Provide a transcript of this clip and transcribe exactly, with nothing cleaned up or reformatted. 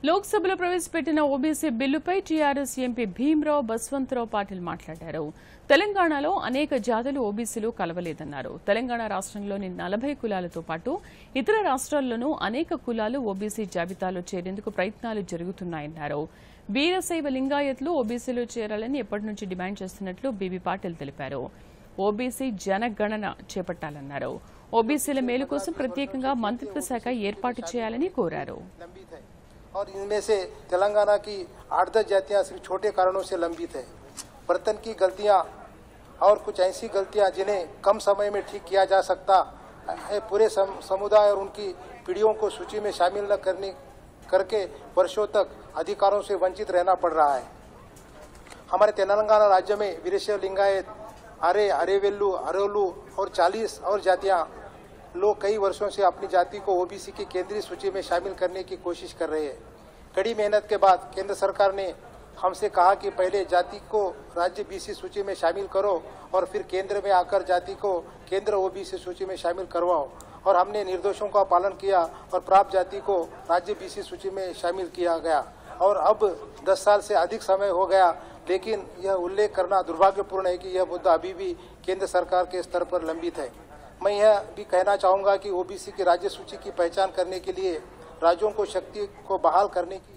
లోక్సభలో ప్రవేశపెట్టిన ఓబీసీ బిల్లుపై టీఆర్ఎస్ ఎంపీ భీమ్రావ్ బస్వంతరావు పాటిల్ మాట్లాడారు. తెలంగాణలో అనేక జాతులు ఓబీసీలు కలవలేదన్నారు. తెలంగాణ రాష్ట్రంలోని నలభై కులాలతో పాటు ఇతర రాష్ట్రాల్లోనూ అనేక కులాలు ఓబీసీ జాబితాలో చేరేందుకు ప్రయత్నాలు జరుగుతున్నాయన్నారు. వీరశైవ లింగాయత్లు ఓబీసీలో చేరాలని ఎప్పటి నుంచి డిమాండ్ చేస్తున్నట్లు బీబీ పాటిల్ తెలిపారు. ఓబీసీ జనగణన చేపట్టాలన్నారు. ఓబీసీల మేలు కోసం ప్రత్యేకంగా మంత్రిత్వ శాఖ ఏర్పాటు చేయాలని కోరారు. और इनमें से तेलंगाना की आठ दस जातियां सिर्फ छोटे कारणों से लंबित है। बर्तन की गलतियां और कुछ ऐसी गलतियां जिन्हें कम समय में ठीक किया जा सकता है, पूरे समुदाय और उनकी पीढ़ियों को सूची में शामिल न करने करके वर्षों तक अधिकारों से वंचित रहना पड़ रहा है। हमारे तेलंगाना राज्य में वीरशैव लिंगायत, आर्य, आर्यवेल्लू, अरोलू और चालीस और जातियां लोग कई वर्षों से अपनी जाति को ओबीसी की केंद्रीय सूची में शामिल करने की कोशिश कर रहे हैं। कड़ी मेहनत के बाद केंद्र सरकार ने हमसे कहा कि पहले जाति को राज्य बीसी सूची में शामिल करो और फिर केंद्र में आकर जाति को केंद्र ओबीसी सूची में शामिल करवाओ, और हमने निर्देशों का पालन किया और प्राप्त जाति को राज्य बीसी सूची में शामिल किया गया। और अब दस साल से अधिक समय हो गया, लेकिन यह उल्लेख करना दुर्भाग्यपूर्ण है कि यह मुद्दा अभी भी केंद्र सरकार के स्तर पर लंबित है। मैं यह भी कहना चाहूँगा कि ओबीसी की राज्य सूची की पहचान करने के लिए राज्यों को शक्ति को बहाल करने की